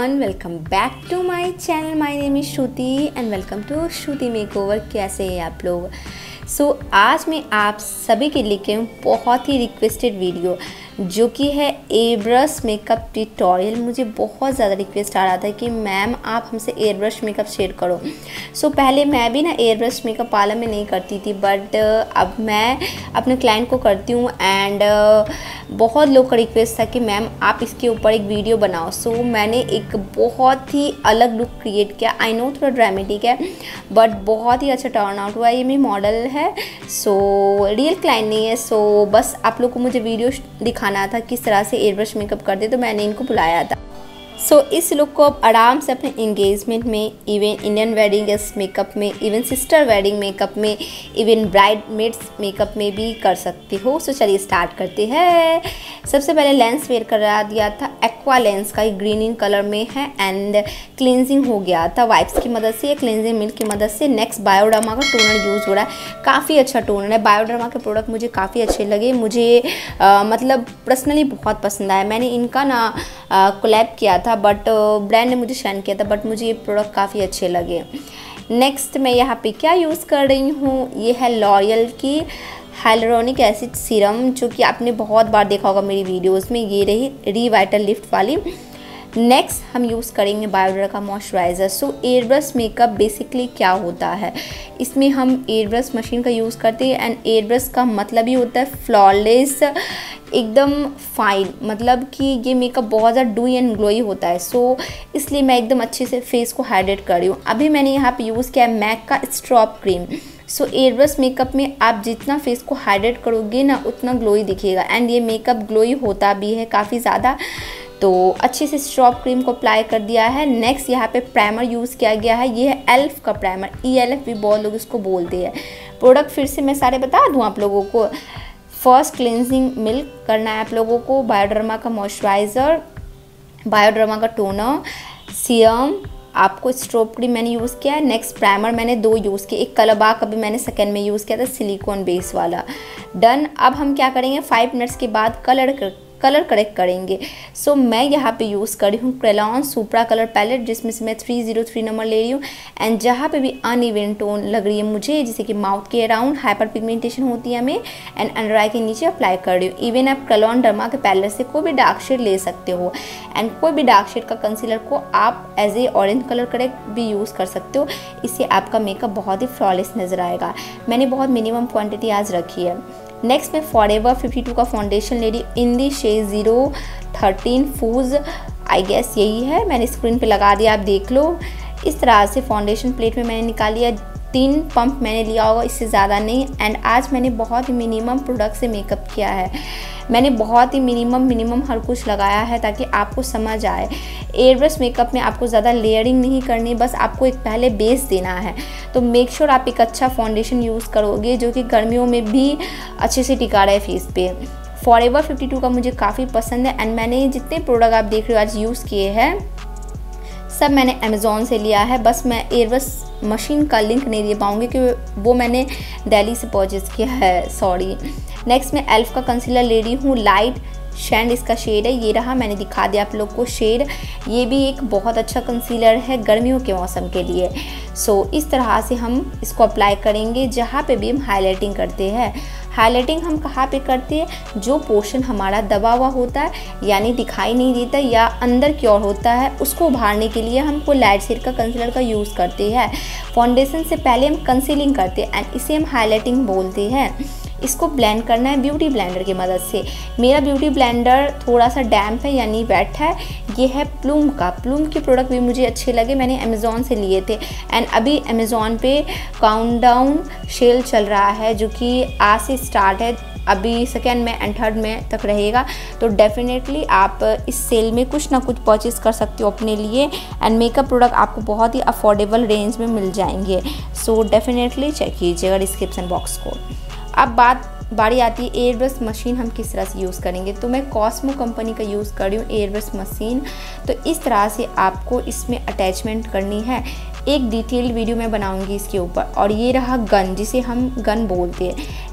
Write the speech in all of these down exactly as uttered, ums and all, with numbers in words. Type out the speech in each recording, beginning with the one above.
Everyone, welcome back to my channel. My name is Shruti and welcome to Shruti makeover. कैसे हैं आप लोग? सो so, आज मैं आप सभी के लिए हूँ बहुत ही रिक्वेस्टेड वीडियो जो कि है एयर ब्रश मेकअप ट्यूटोरियल। मुझे बहुत ज़्यादा रिक्वेस्ट आ रहा था कि मैम आप हमसे एयर ब्रश मेकअप शेयर करो। सो so, पहले मैं भी ना एयर ब्रश मेकअप पार्लर में नहीं करती थी, बट अब मैं अपने क्लाइंट को करती हूँ एंड बहुत लोग का रिक्वेस्ट था कि मैम आप इसके ऊपर एक वीडियो बनाओ। सो so, मैंने एक बहुत ही अलग लुक क्रिएट किया। आई नो थोड़ा ड्रामेटिक है बट बहुत ही अच्छा टर्न आउट हुआ। ये मेरी मॉडल है, सो so, रियल क्लाइंट नहीं है। सो so, बस आप लोग को मुझे वीडियो दिखाना था किस तरह से एयर ब्रश मेकअप करते, तो मैंने इनको बुलाया था। सो so, इस लुक को आप आराम से अपने इंगेजमेंट में, इवन इंडियन वेडिंग मेकअप में, इवन सिस्टर वेडिंग मेकअप में, इवन ब्राइड मेड्स मेकअप में भी कर सकते हो। सो so, चलिए स्टार्ट करते हैं। सबसे पहले लेंस वेयर करा दिया था एक्वा लेंस का, ग्रीनिंग कलर में है एंड क्लिनजिंग हो गया था वाइप्स की मदद से या क्लिनजिंग मिल्क की मदद से। नेक्स्ट बायोडर्मा का टोनर यूज़ हो रहा है, काफ़ी अच्छा टोनर है। बायोडर्मा के प्रोडक्ट मुझे काफ़ी अच्छे लगे, मुझे आ, मतलब पर्सनली बहुत पसंद आया। मैंने इनका ना कोलैब किया था बट ब्रांड ने मुझे सेंड किया था, बट मुझे ये प्रोडक्ट काफ़ी अच्छे लगे। नेक्स्ट मैं यहाँ पे क्या यूज़ कर रही हूँ, ये है लॉरियल की हाइलुरोनिक एसिड सीरम, जो कि आपने बहुत बार देखा होगा मेरी वीडियोस में। ये रही रिवाइटल लिफ्ट वाली। नेक्स्ट हम यूज़ करेंगे बायोडर का moisturiser. So air brush makeup basically क्या होता है, इसमें हम एयर ब्रश मशीन का यूज़ करते हैं एंड एयर ब्रश का मतलब ही होता है फ्लॉलेस, एकदम फाइन, मतलब कि ये मेकअप बहुत ज़्यादा डू एंड ग्लोई होता है। सो so, इसलिए मैं एकदम अच्छे से फेस को हाइड्रेट कर रही हूँ। अभी मैंने यहाँ पे यूज़ किया है मैक का strobe cream. So air brush makeup में आप जितना फेस को हाइड्रेट करोगे ना उतना ग्लोई दिखेगा एंड ये मेकअप ग्लोई होता भी है काफ़ी ज़्यादा। तो अच्छे से स्ट्रॉप क्रीम को अप्लाई कर दिया है। नेक्स्ट यहाँ पे प्राइमर यूज़ किया गया है, ये है एल्फ का प्राइमर, ई एल एफ भी बहुत लोग इसको बोलते हैं। प्रोडक्ट फिर से मैं सारे बता दूँ आप लोगों को। फर्स्ट क्लिनजिंग मिल्क करना है आप लोगों को, बायोडर्मा का मॉइस्चराइज़र, बायोडर्मा का टोनर, सीरम, आपको स्ट्रॉप क्रीम मैंने यूज़ किया है। नेक्स्ट प्राइमर मैंने दो यूज़ किए, एक कलबा का भी मैंने सेकेंड में यूज़ किया था, सिलिकॉन बेस वाला। डन। अब हम क्या करेंगे, फाइव मिनट्स के बाद कलर कर कलर करेक्ट करेंगे। सो so, मैं यहाँ पे यूज़ कर रही हूँ क्रेलॉन सुप्रा कलर पैलेट, जिसमें से मैं थ्री ज़ीरो थ्री नंबर ले रही हूँ एंड जहाँ पे भी अनइवन टोन लग रही है मुझे, जैसे कि माउथ के अराउंड हाइपर पिगमेंटेशन होती है हमें एंड अंडर आई के नीचे अप्लाई कर रही हूँ। इवन आप क्रेलॉन डर्मा के पैलेट से कोई भी डार्क शेड ले सकते हो एंड कोई भी डार्क शेड का कंसीलर को आप as a orange colour correct भी यूज़ कर सकते हो। इससे आपका मेकअप बहुत ही फ्लॉलेस नज़र आएगा। मैंने बहुत मिनिमम क्वान्टिटी आज रखी है। नेक्स्ट मैं फॉरएवर फिफ्टी टू का फाउंडेशन ले रही in the shade zero thirteen फूज, आई गेस यही है। मैंने स्क्रीन पे लगा दिया, आप देख लो। इस तरह से फाउंडेशन प्लेट में मैंने निकाल लिया, तीन पंप मैंने लिया होगा, इससे ज़्यादा नहीं। एंड आज मैंने बहुत ही मिनिमम प्रोडक्ट से मेकअप किया है। मैंने बहुत ही मिनिमम मिनिमम हर कुछ लगाया है ताकि आपको समझ आए। एयर ब्रश मेकअप में आपको ज़्यादा लेयरिंग नहीं करनी, बस आपको एक पहले बेस देना है। तो मेक श्योर आप एक अच्छा फाउंडेशन यूज़ करोगे जो कि गर्मियों में भी अच्छे से टिका रहे फेस पे। फॉरएवर फिफ्टी टू का मुझे काफ़ी पसंद है एंड मैंने जितने प्रोडक्ट आप देख रहे हो आज यूज़ किए हैं सब मैंने अमेज़ॉन से लिया है। बस मैं एयर ब्रश मशीन का लिंक नहीं दे पाऊँगी क्योंकि वो मैंने दिल्ली से परचेज़ किया है, सॉरी। नेक्स्ट मैं एल्फ का कंसीलर ले रही हूँ, लाइट शैंड इसका शेड है, ये रहा, मैंने दिखा दिया आप लोग को शेड। ये भी एक बहुत अच्छा कंसीलर है गर्मियों के मौसम के लिए। सो so, इस तरह से हम इसको अप्लाई करेंगे जहाँ पे भी हम हाईलाइटिंग करते हैं। हाईलाइटिंग हम कहाँ पे करते हैं, जो पोर्शन हमारा दबा हुआ होता है यानी दिखाई नहीं देता या अंदर की ओर होता है, उसको उभारने के लिए हम कोई लाइट शेड का कंसीलर का यूज़ करते हैं। फाउंडेशन से पहले हम कंसीलिंग करते हैं एंड इसे हम हाईलाइटिंग बोलते हैं। इसको ब्लेंड करना है ब्यूटी ब्लेंडर की मदद से। मेरा ब्यूटी ब्लेंडर थोड़ा सा डैम्प है यानी वेट है। ये है प्लूम का, प्लूम के प्रोडक्ट भी मुझे अच्छे लगे, मैंने अमेज़ॉन से लिए थे एंड अभी अमेज़ॉन पे काउंटडाउन सेल चल रहा है जो कि आज से स्टार्ट है, अभी सेकेंड में एंड थर्ड में तक रहेगा। तो डेफिनेटली आप इस सेल में कुछ ना कुछ परचेज कर सकते हो अपने लिए एंड मेकअप प्रोडक्ट आपको बहुत ही अफोर्डेबल रेंज में मिल जाएंगे। सो डेफिनेटली चेक कीजिएगा डिस्क्रिप्शन बॉक्स को। अब बात बारी आती है एयर ब्रश मशीन हम किस तरह से यूज़ करेंगे। तो मैं कॉस्मो कंपनी का यूज़ कर रही हूँ एयर ब्रश मशीन। तो इस तरह से आपको इसमें अटैचमेंट करनी है। एक डिटेल वीडियो मैं बनाऊंगी इसके ऊपर। और ये रहा गन, जिसे हम गन बोलते हैं।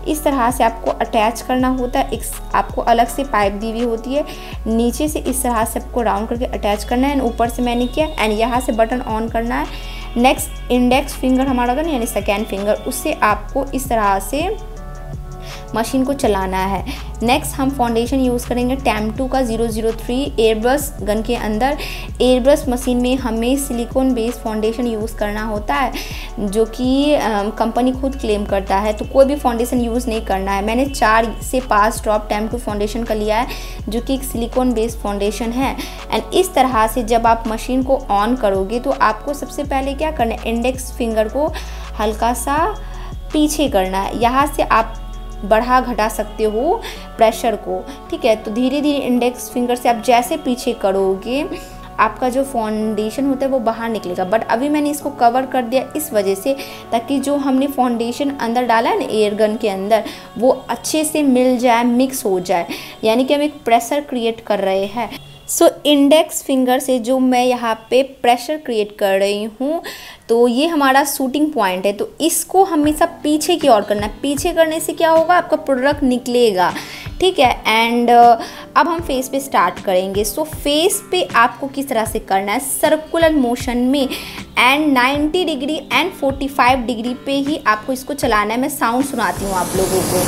इस तरह से आपको अटैच करना होता है। एक आपको अलग से पाइप दी हुई होती है, नीचे से इस तरह से आपको राउंड करके अटैच करना है एंड ऊपर से मैंने किया एंड यहाँ से बटन ऑन करना है। नेक्स्ट इंडेक्स फिंगर हमारा होगा ना, यानी सेकेंड फिंगर, उससे आपको इस तरह से मशीन को चलाना है। नेक्स्ट हम फाउंडेशन यूज़ करेंगे टैम टू का zero zero three airbrush gun के अंदर। एयरब्रश मशीन में हमें सिलिकॉन बेस्ड फाउंडेशन यूज़ करना होता है, जो कि कंपनी खुद क्लेम करता है, तो कोई भी फाउंडेशन यूज़ नहीं करना है। मैंने चार से पाँच ड्रॉप टैम टू फाउंडेशन का लिया है, जो कि एक सिलिकॉन बेस्ड फाउंडेशन है। एंड इस तरह से जब आप मशीन को ऑन करोगे तो आपको सबसे पहले क्या करना है, इंडेक्स फिंगर को हल्का सा पीछे करना है। यहाँ से आप बढ़ा घटा सकते हो प्रेशर को, ठीक है। तो धीरे धीरे इंडेक्स फिंगर से आप जैसे पीछे करोगे आपका जो फाउंडेशन होता है वो बाहर निकलेगा। बट अभी मैंने इसको कवर कर दिया इस वजह से, ताकि जो हमने फाउंडेशन अंदर डाला है ना एयर गन के अंदर, वो अच्छे से मिल जाए, मिक्स हो जाए, यानी कि हम एक प्रेशर क्रिएट कर रहे हैं। सो इंडेक्स फिंगर से जो मैं यहाँ पे प्रेशर क्रिएट कर रही हूँ, तो ये हमारा शूटिंग पॉइंट है, तो इसको हमेशा पीछे की ओर करना है। पीछे करने से क्या होगा, आपका प्रोडक्ट निकलेगा, ठीक है। एंड अब हम फेस पे स्टार्ट करेंगे। सो फेस पे आपको किस तरह से करना है, सर्कुलर मोशन में and ninety degree and forty five degree पे ही आपको इसको चलाना है। मैं साउंड सुनाती हूँ आप लोगों को।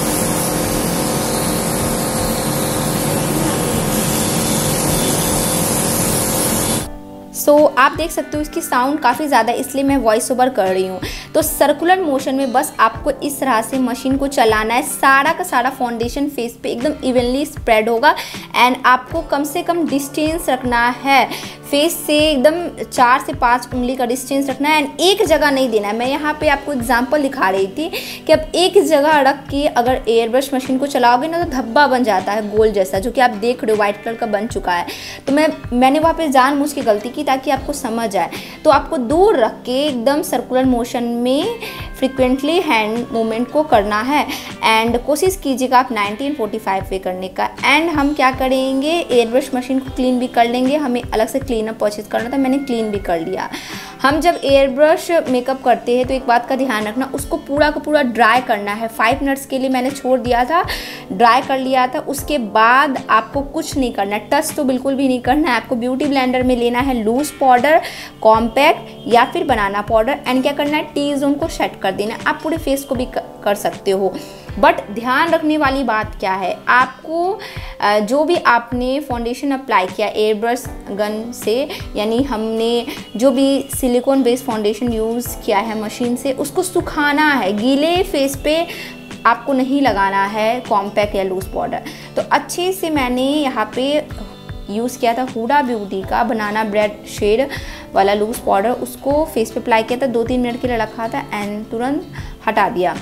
सो so, आप देख सकते हो इसकी साउंड काफ़ी ज़्यादा, इसलिए मैं वॉइस ओवर कर रही हूँ। तो सर्कुलर मोशन में बस आपको इस तरह से मशीन को चलाना है। सारा का सारा फाउंडेशन फेस पे एकदम इवनली स्प्रेड होगा एंड आपको कम से कम डिस्टेंस रखना है फेस से, एकदम चार से पाँच उंगली का डिस्टेंस रखना है एंड एक जगह नहीं देना है। मैं यहाँ पे आपको एग्जांपल दिखा रही थी कि अब एक जगह रख के अगर एयर ब्रश मशीन को चलाओगे ना तो धब्बा बन जाता है गोल जैसा, जो कि आप देख रहे हो व्हाइट कलर का बन चुका है। तो मैं मैंने वहाँ पे जानबूझ के गलती की ताकि आपको समझ आए। तो आपको दूर रख के एकदम सर्कुलर मोशन में फ्रिक्वेंटली हैंड मूवमेंट को करना है एंड कोशिश कीजिएगा आप नाइनटीन फोर्टी फाइव पे करने का। एंड हम क्या करेंगे, एयर ब्रश मशीन को क्लीन भी कर लेंगे। हमें अलग से क्लीनअप परचेज करना था, मैंने क्लीन भी कर लिया। हम जब एयर ब्रश मेकअप करते हैं तो एक बात का ध्यान रखना, उसको पूरा का पूरा ड्राई करना है। फाइव मिनट्स के लिए मैंने छोड़ दिया था, ड्राई कर लिया था। उसके बाद आपको कुछ नहीं करना है, टच तो बिल्कुल भी नहीं करना है। आपको ब्यूटी ब्लेंडर में लेना है लूज पाउडर, कॉम्पैक्ट या फिर बनाना पाउडर एंड क्या करना है, टी जोन को सेट कर देना। आप पूरे फेस को भी कर सकते हो। बट ध्यान रखने वाली बात क्या है, आपको जो भी आपने फाउंडेशन अप्लाई किया एयर ब्रश गन से, यानी हमने जो भी सिलिकॉन बेस्ड फाउंडेशन यूज़ किया है मशीन से, उसको सुखाना है। गीले फेस पे आपको नहीं लगाना है कॉम्पैक्ट या लूज पाउडर। तो अच्छे से मैंने यहाँ पे यूज़ किया था हुडा ब्यूटी का बनाना ब्रेड शेड वाला लूज पाउडर, उसको फेस पे अप्लाई किया था, दो तीन मिनट के लिए रखा था एंड तुरंत हटा दिया।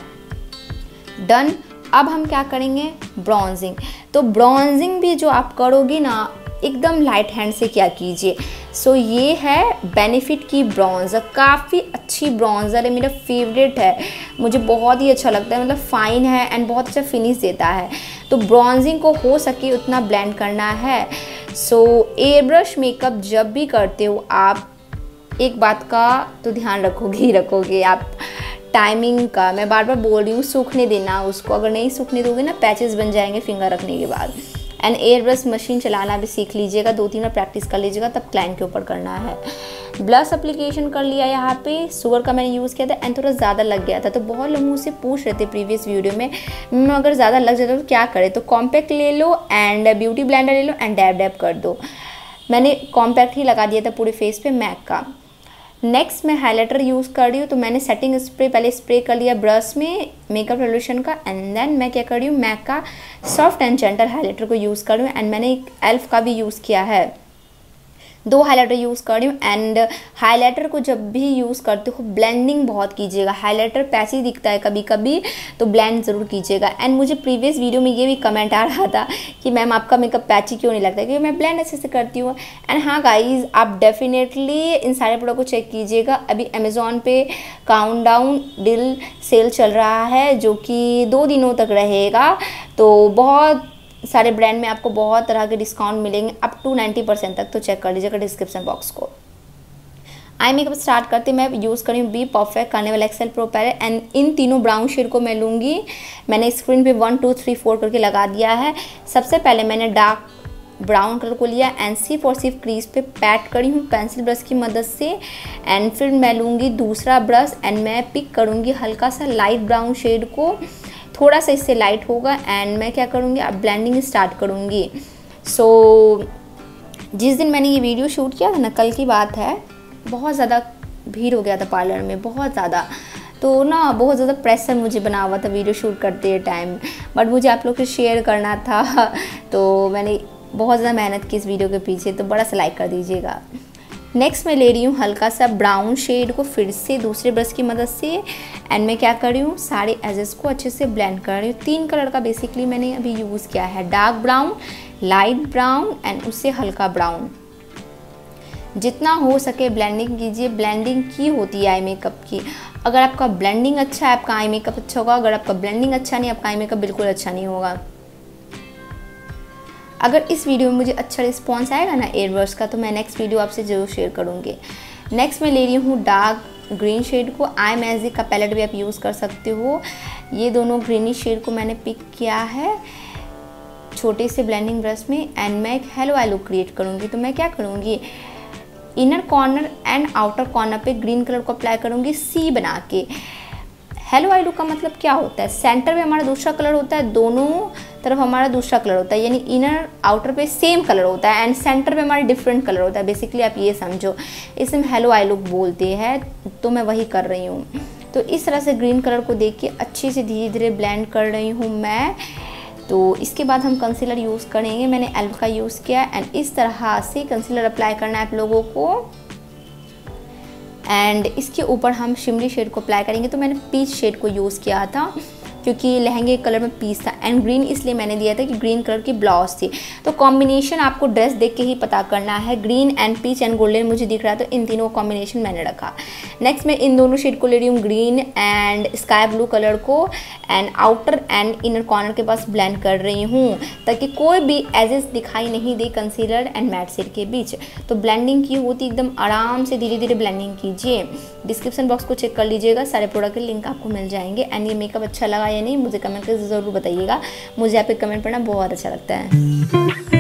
डन। अब हम क्या करेंगे, ब्रॉन्जिंग। तो ब्रॉन्जिंग भी जो आप करोगे ना, एकदम लाइट हैंड से क्या कीजिए। सो so, ये है बेनिफिट की ब्रॉन्जर, काफ़ी अच्छी ब्रॉन्जर है, मेरा फेवरेट है, मुझे बहुत ही अच्छा लगता है। मतलब फ़ाइन है एंड बहुत अच्छा फिनिश देता है। तो ब्रॉन्जिंग को हो सके उतना ब्लेंड करना है। सो एयर ब्रश मेकअप जब भी करते हो आप एक बात का तो ध्यान रखोगे ही रखोगे आप, टाइमिंग का। मैं बार बार बोल रही हूँ, सूखने देना उसको, अगर नहीं सूखने दोगे ना पैचेस बन जाएंगे फिंगर रखने के बाद। एंड एयर ब्रश मशीन चलाना भी सीख लीजिएगा, दो तीन बार प्रैक्टिस कर लीजिएगा, तब क्लाइंट के ऊपर करना है। ब्लश एप्लीकेशन कर लिया यहाँ पे, शुगर का मैंने यूज़ किया था एंड थोड़ा ज़्यादा लग गया था। तो बहुत लोग मुझसे पूछ रहे थे प्रीवियस वीडियो में, मैं अगर ज़्यादा लग जाता तो क्या करें। तो कॉम्पैक्ट ले लो एंड ब्यूटी ब्लेंडर ले लो एंड डैब डैब कर दो। मैंने कॉम्पैक्ट ही लगा दिया था पूरे फेस पे मैक का। नेक्स्ट मैं हाइलाइटर यूज़ कर रही हूँ, तो मैंने सेटिंग स्प्रे पहले स्प्रे कर लिया ब्रश में मेकअप रेवोल्यूशन का एंड देन मैं क्या कर रही हूँ, मैक का सॉफ्ट एंड जेंटल हाइलाइटर को यूज़ कर रही हूँ एंड मैंने एक एल्फ का भी यूज़ किया है। दो हाइलाइटर यूज़ कर रही हूँ एंड हाइलाइटर को जब भी यूज़ करते हो ब्लेंडिंग बहुत कीजिएगा। हाइलाइटर पैसी दिखता है कभी कभी, तो ब्लेंड ज़रूर कीजिएगा। एंड मुझे प्रीवियस वीडियो में ये भी कमेंट आ रहा था कि मैम आपका मेकअप पैची क्यों नहीं लगता, क्योंकि मैं ब्लेंड अच्छे से करती हूँ। एंड हाँ गाइज, आप डेफिनेटली इन सारे प्रोडक्ट को चेक कीजिएगा। अभी अमेज़ॉन पे काउंटडाउन डील सेल चल रहा है जो कि दो दिनों तक रहेगा, तो बहुत सारे ब्रांड में आपको बहुत तरह के डिस्काउंट मिलेंगे अप टू नाइन्टी परसेंट तक, तो चेक कर लीजिएगा डिस्क्रिप्शन बॉक्स को। आई मेकअप स्टार्ट करते मैं यूज़ करी हूँ B perfect carnival XL pro palette and इन तीनों ब्राउन शेड को मैं लूँगी। मैंने स्क्रीन पे वन टू थ्री फोर करके लगा दिया है। सबसे पहले मैंने डार्क ब्राउन कलर को लिया एंड सिर्फ और सिर्फ क्रीज पे पैट करी हूँ पेंसिल ब्रश की मदद से। एंड फिर मैं लूँगी दूसरा ब्रश एंड मैं पिक करूँगी हल्का सा लाइट ब्राउन शेड को, थोड़ा सा इससे लाइट होगा एंड मैं क्या करूँगी अब ब्लेंडिंग स्टार्ट करूँगी। सो so, जिस दिन मैंने ये वीडियो शूट किया था ना, कल की बात है, बहुत ज़्यादा भीड़ हो गया था पार्लर में, बहुत ज़्यादा, तो ना बहुत ज़्यादा प्रेशर मुझे बना हुआ था वीडियो शूट करते टाइम, बट मुझे आप लोग से शेयर करना था तो मैंने बहुत ज़्यादा मेहनत की इस वीडियो के पीछे, तो बड़ा सा लाइक कर दीजिएगा। नेक्स्ट मैं ले रही हूँ हल्का सा ब्राउन शेड को फिर से दूसरे ब्रश की मदद से एंड मैं क्या कर रही हूँ सारे एजेस को अच्छे से ब्लेंड कर रही हूँ। तीन कलर का बेसिकली मैंने अभी यूज़ किया है, dark brown, light brown and उससे हल्का ब्राउन। जितना हो सके ब्लेंडिंग कीजिए, ब्लेंडिंग की होती है आई मेकअप की। अगर आपका ब्लेंडिंग अच्छा है आपका आई मेकअप अच्छा होगा, अगर आपका ब्लेंडिंग अच्छा नहीं आपका आई मेकअप बिल्कुल अच्छा नहीं होगा। अगर इस वीडियो में मुझे अच्छा रिस्पॉन्स आएगा ना एयरब्रश का, तो मैं नेक्स्ट वीडियो आपसे ज़रूर शेयर करूँगी। नेक्स्ट मैं ले रही हूँ डार्क ग्रीन शेड को, आई मैजिक का पैलेट भी आप यूज़ कर सकते हो। ये दोनों ग्रीनी शेड को मैंने पिक किया है छोटे से ब्लेंडिंग ब्रश में एंड मैं एक हेलो आई लुक क्रिएट करूँगी। तो मैं क्या करूँगी, inner corner and outer corner पे ग्रीन कलर को अप्लाई करूँगी सी बना के। हेलो आई लुक का मतलब क्या होता है, सेंटर पे हमारा दूसरा कलर होता है, दोनों तरफ हमारा दूसरा कलर होता है, यानी इनर आउटर पे सेम कलर होता है एंड सेंटर पे हमारा डिफरेंट कलर होता है। बेसिकली आप ये समझो, इसे हम हेलो आई लुक बोलते हैं, तो मैं वही कर रही हूँ। तो इस तरह से ग्रीन कलर को देख के अच्छे से धीरे धीरे ब्लेंड कर रही हूँ मैं। तो इसके बाद हम कंसीलर यूज़ करेंगे, मैंने एल्फ का यूज़ किया एंड इस तरह से कंसीलर अप्लाई करना है आप लोगों को एंड इसके ऊपर हम शिमरी शेड को अप्लाई करेंगे। तो मैंने पीच शेड को यूज़ किया था क्योंकि लहंगे कलर में पीच था एंड ग्रीन इसलिए मैंने दिया था कि ग्रीन कलर की ब्लाउज थी। तो कॉम्बिनेशन आपको ड्रेस देख के ही पता करना है, green and peach and golden मुझे दिख रहा है तो इन तीनों का कॉम्बिनेशन मैंने रखा। नेक्स्ट मैं इन दोनों शेड को ले रही हूँ green and sky blue colour को and outer and inner corner के पास ब्लेंड कर रही हूँ ताकि कोई भी एजेस दिखाई नहीं दे कंसीलर एंड मैट शेड के बीच। तो ब्लेंडिंग की होती एकदम आराम से धीरे धीरे ब्लेंडिंग कीजिए। डिस्क्रिप्शन बॉक्स को चेक कर लीजिएगा, सारे प्रोडक्ट के लिंक आपको मिल जाएंगे एंड ये मेकअप अच्छा लगा या नहीं मुझे कमेंट करके ज़रूर बताइएगा, मुझे आपके कमेंट पढ़ना बहुत अच्छा लगता है।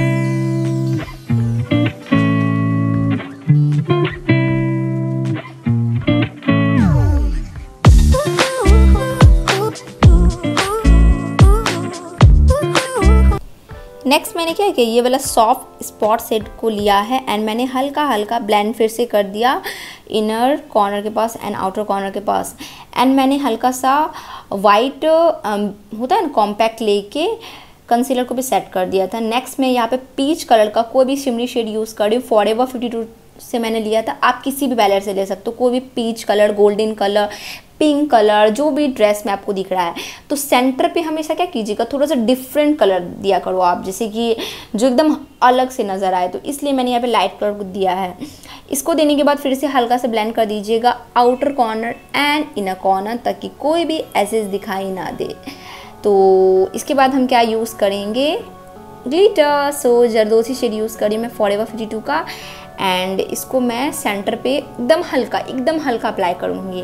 नेक्स्ट मैंने क्या किया, ये वाला सॉफ्ट स्पॉट सेट को लिया है एंड मैंने हल्का हल्का ब्लेंड फिर से कर दिया इनर कॉर्नर के पास एंड आउटर कॉर्नर के पास एंड मैंने हल्का सा वाइट होता है ना कॉम्पैक्ट लेके कंसीलर को भी सेट कर दिया था। नेक्स्ट मैं यहाँ पे पीच कलर का कोई भी शिमरी शेड यूज़ कर रही हूँ, फॉरएवर फिफ्टी टू से मैंने लिया था, आप किसी भी पैलेट से ले सकते हो, कोई भी peach colour, golden colour, pink colour, जो भी ड्रेस में आपको दिख रहा है। तो सेंटर पे हमेशा क्या कीजिएगा, थोड़ा सा डिफरेंट कलर दिया करो आप, जैसे कि जो एकदम अलग से नज़र आए। तो इसलिए मैंने यहाँ पे लाइट कलर को दिया है। इसको देने के बाद फिर से हल्का से ब्लेंड कर दीजिएगा outer corner and inner corner ताकि कोई भी एसेस दिखाई ना दे। तो इसके बाद हम क्या यूज़ करेंगे, glitter. So Zardozi shade use करी मैं फॉरएवर फिफ्टी टू का एंड इसको मैं सेंटर पे एकदम हल्का एकदम हल्का अप्लाई करूँगी।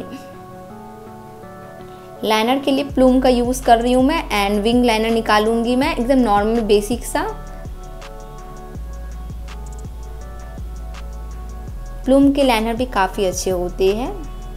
लाइनर के लिए प्लूम का यूज़ कर रही हूँ मैं एंड विंग लाइनर निकालूंगी मैं एकदम नॉर्मल बेसिक सा। प्लूम के लाइनर भी काफ़ी अच्छे होते हैं।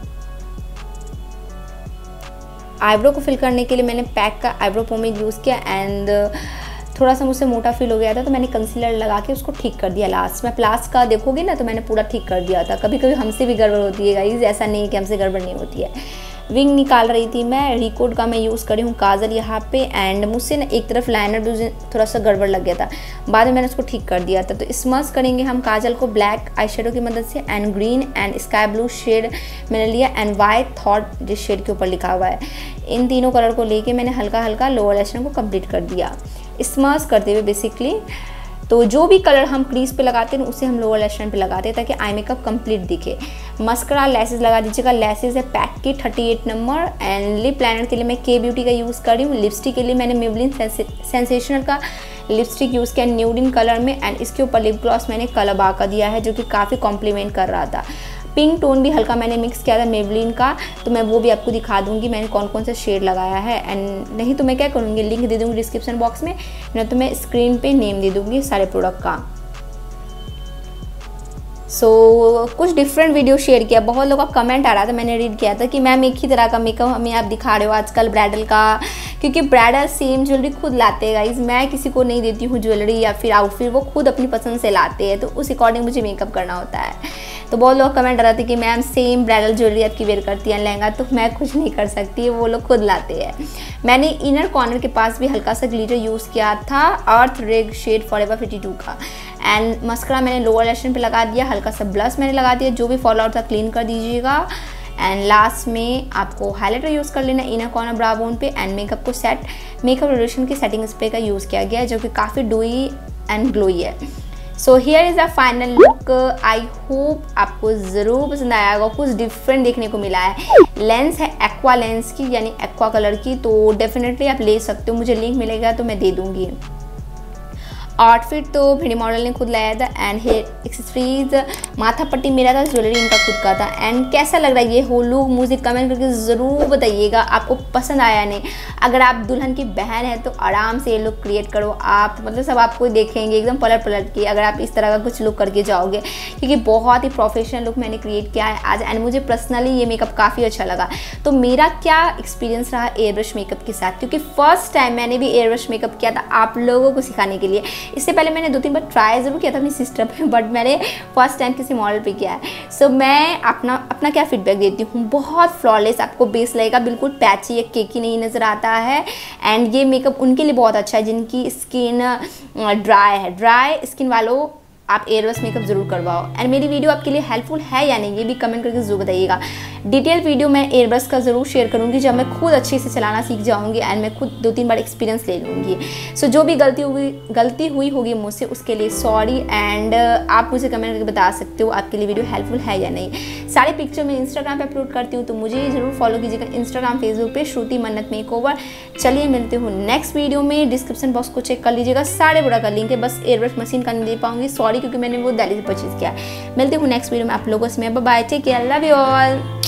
आईब्रो को फिल करने के लिए मैंने पैक का आईब्रो पोमेड यूज़ किया एंड थोड़ा सा मुझसे मोटा फील हो गया था तो मैंने कंसीलर लगा के उसको ठीक कर दिया। लास्ट में प्लास का देखोगे ना तो मैंने पूरा ठीक कर दिया था। कभी कभी हमसे भी गड़बड़ होती है गाइस, ऐसा नहीं है कि हमसे गड़बड़ नहीं होती है। विंग निकाल रही थी मैं, रिकोड का मैं यूज़ करी हूँ काजल यहाँ पे एंड मुझसे ना एक तरफ लाइनर भी थोड़ा सा गड़बड़ लग गया था, बाद में मैंने उसको ठीक कर दिया था। तो स्मच करेंगे हम काजल को ब्लैक आई शेडो की मदद से and green and sky blue shade मैंने लिया एंड वाइट थॉट जिस शेड के ऊपर लिखा हुआ है। इन तीनों कलर को लेके मैंने हल्का हल्का लोअर लैश लाइन को कंप्लीट कर दिया स्मच करते हुए बेसिकली। तो जो भी कलर हम क्रीज पे लगाते हैं उसे हम लोअर लैश लाइन पे लगाते हैं ताकि आई मेकअप कंप्लीट दिखे। मस्करा लैसेस लगा दीजिएगा, लैसेस है पैक की thirty eight number and lip liner के लिए मैं के ब्यूटी का यूज़ कर रही हूँ। लिपस्टिक के लिए मैंने मेबलिन सेंसेशनल का लिपस्टिक यूज़ किया न्यूडिन कलर में एंड इसके ऊपर लिप ग्लॉस मैंने कलबा का दिया है जो कि काफ़ी कॉम्प्लीमेंट कर रहा था। पिंक टोन भी हल्का मैंने मिक्स किया था मेबलिन का, तो मैं वो भी आपको दिखा दूँगी मैंने कौन कौन सा शेड लगाया है। एंड नहीं तो मैं क्या करूँगी, लिंक दे दूँगी डिस्क्रिप्शन बॉक्स में, नहीं तो मैं स्क्रीन पर नेम दे दूँगी सारे प्रोडक्ट का। सो so, कुछ डिफरेंट वीडियो शेयर किया, बहुत लोगों का कमेंट आ रहा था, मैंने रीड किया था कि मैम एक ही तरह का मेकअप हमें आप दिखा रहे हो आजकल ब्राइडल का, क्योंकि ब्राइडल सेम ज्वेलरी खुद लाते हैं गाइज, मैं किसी को नहीं देती हूँ ज्वेलरी या फिर आउटफिट, वो खुद अपनी पसंद से लाते हैं, तो उस अकॉर्डिंग मुझे मेकअप करना होता है। तो बहुत लोग कमेंट आ रहा था कि मैम सेम ब्राइडल ज्वेलरी आपकी वेयर करती हैं लहंगा, तो मैं कुछ नहीं कर सकती, वो लोग खुद लाते हैं। मैंने इनर कॉर्नर के पास भी हल्का सा ग्लिटर यूज़ किया था earth red shade Forever fifty two का। एंड मस्करा मैंने लोअर लैशन पे लगा दिया, हल्का सा ब्लश मैंने लगा दिया, जो भी फॉल आउट था क्लीन कर दीजिएगा। एंड लास्ट में आपको हाइलाइटर यूज़ कर लेना इनर कॉर्नर ब्रा बोन पे। एंड मेकअप को सेट मेकअप रेडिएशन की सेटिंग स्प्रे का यूज़ किया गया है, जो कि काफ़ी डूई एंड ग्लोई है। So here is a final look. I hope आपको ज़रूर पसंद आया होगा, कुछ डिफरेंट देखने को मिला है। लेंस है एक्वा लेंस की, यानी एक्वा कलर की, तो डेफिनेटली आप ले सकते हो, मुझे लिंक मिलेगा तो मैं दे दूँगी। आउटफिट तो भिड़ी मॉडल ने खुद लाया था। एंड हेयर एक्सेसरीज माथा पट्टी मेरा था, ज्वेलरी इनका खुद का था। एंड कैसा लग रहा है ये हो लुक, मुझे कमेंट करके ज़रूर बताइएगा आपको पसंद आया नहीं। अगर आप दुल्हन की बहन है तो आराम से ये लुक क्रिएट करो आप, मतलब सब आपको देखेंगे एकदम पलट पलट के, अगर आप इस तरह का कुछ लुक करके जाओगे, क्योंकि बहुत ही प्रोफेशनल लुक मैंने क्रिएट किया है आज। एंड मुझे पर्सनली ये मेकअप काफ़ी अच्छा लगा। तो मेरा क्या एक्सपीरियंस रहा एयर ब्रश मेकअप के साथ, क्योंकि फर्स्ट टाइम मैंने भी एयर ब्रश मेकअप किया था आप लोगों को सिखाने के लिए। इससे पहले मैंने दो तीन बार ट्राई ज़रूर किया था अपनी सिस्टर पे, बट मैंने फर्स्ट टाइम किसी मॉडल पे किया है। सो so, मैं अपना अपना क्या फीडबैक देती हूँ, बहुत फ्लॉलेस आपको बेस लगेगा, बिल्कुल पैची या केकी नहीं नज़र आता है। एंड ये मेकअप उनके लिए बहुत अच्छा है जिनकी स्किन ड्राई है, ड्राई स्किन वालों आप एयर ब्रश मेकअप जरूर करवाओ। एंड मेरी वीडियो आपके लिए हेल्पफुल है या नहीं, ये भी कमेंट करके जरूर बताइएगा। डिटेल वीडियो मैं एयर ब्रश का ज़रूर शेयर करूँगी जब मैं खुद अच्छे से चलाना सीख जाऊँगी एंड मैं खुद दो तीन बार एक्सपीरियंस ले लूँगी। सो so, जो भी गलती हुई गलती हुई होगी मुझसे उसके लिए सॉरी। एंड आप मुझे कमेंट करके बता सकते हो आपके लिए वीडियो हेल्पफुल है या नहीं। सारे पिक्चर मैं इंस्टाग्राम पर अपलोड करती हूँ, तो मुझे ज़रूर फॉलो कीजिएगा इंस्टाग्राम फेसबुक पे श्रुति मन्नत मेकओवर। चलिए मिलते हूँ नेक्स्ट वीडियो में। डिस्क्रिप्शन बॉक्स को चेक कर लीजिएगा, सारे बड़ा का लिंक है, बस एयर ब्रश मशीन का नहीं दे पाऊँगी, सॉरी, क्योंकि मैंने वो दिल्ली से परचेज किया। मिलते हूँ नेक्स्ट वीडियो में आप लोगों से। Bye bye, take care, love you all.